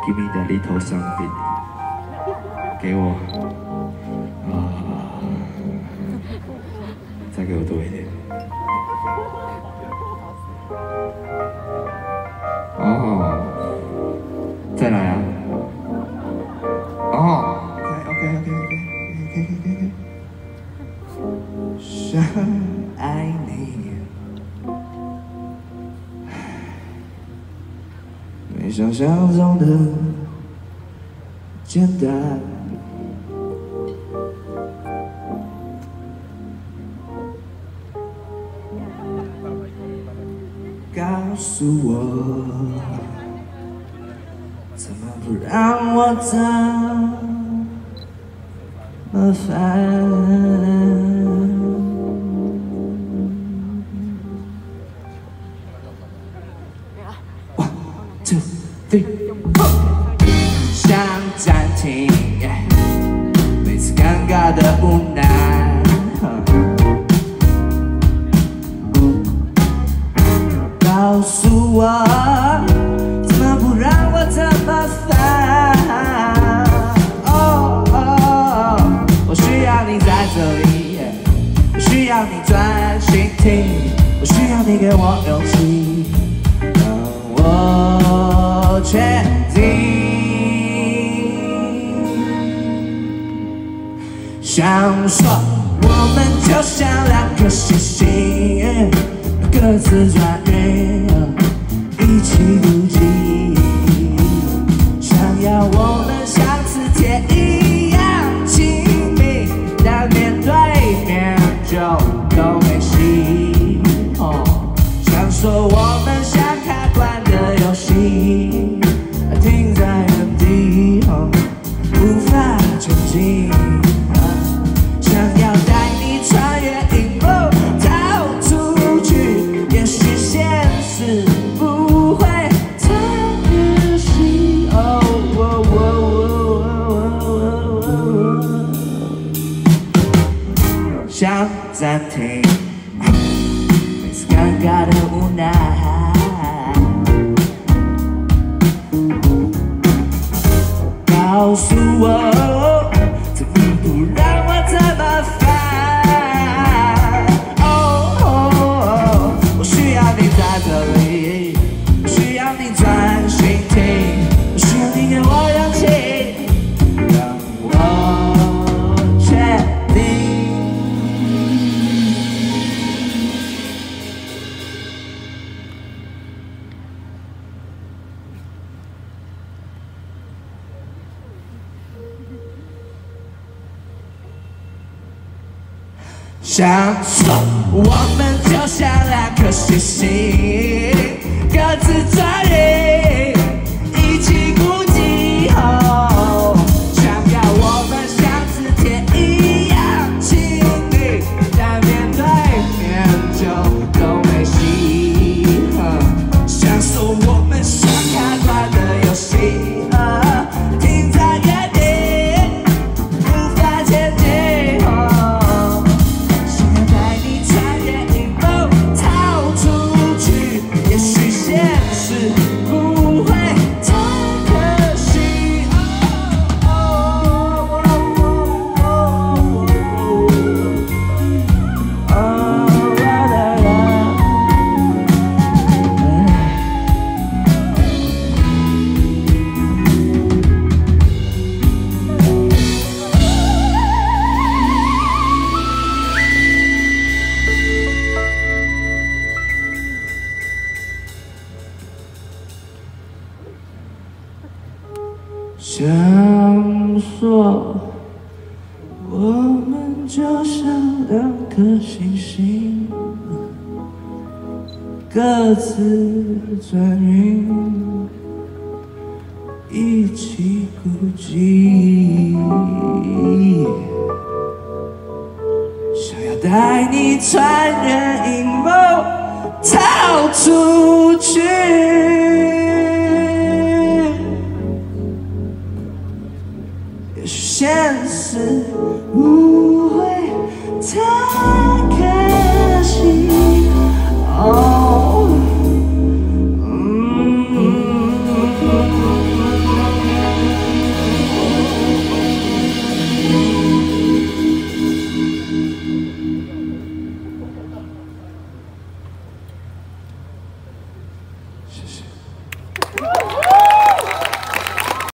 Give me that little something， 给我再给我多一点。哦，再来啊！哦 ，OK，想爱你，没想象中的简单。告诉我，怎么不让我这么烦？One, two, three, four。想暂停，每次尴尬的无奈。告诉我，怎么不让我这么烦？哦，我需要你在这里，我需要你专心听，我需要你给我勇气，让我确定。想说，我们就像两颗星星，各自转运，一起孤寂。想要我们像磁铁一样亲密，但面对面就都没戏。想说我们像开关的游戏，停在原地，无法前进。想要带你穿越荧幕，逃出去，也许现实不会太可惜。想暂停，每次尴尬的无奈。告诉我，怎么不让我这么烦？我需要你在这里，我需要你专心听，我需要你给我勇气，让我确定。想说，我们就像两颗星星，各自转运，一起孤寂。想要我们像磁铁一样亲密，但面对面就都没戏。想说我们像开关的游戏，停在原地，无法前进。想说，我们就像两颗星星，各自转运，一起孤寂。想要带你穿越荧幕，逃出去。也许现实不会太